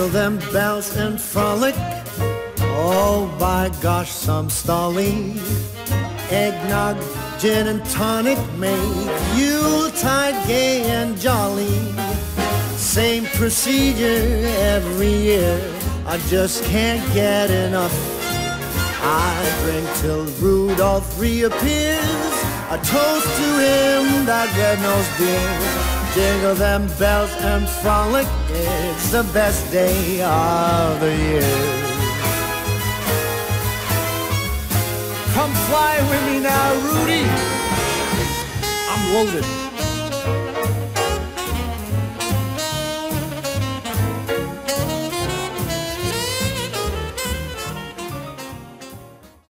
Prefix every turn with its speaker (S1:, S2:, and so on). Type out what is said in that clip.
S1: Jingle them bells and frolic. Oh, by gosh, some stolly. Eggnog, gin and tonic make Yuletide gay and jolly. Same procedure every year, I just can't get enough. I drink till Rudolph reappears, a toast to him, that red-nosed dear. Jingle them bells and frolic, it's the best day of the year. Come fly with me now, Rudy. I'm loaded.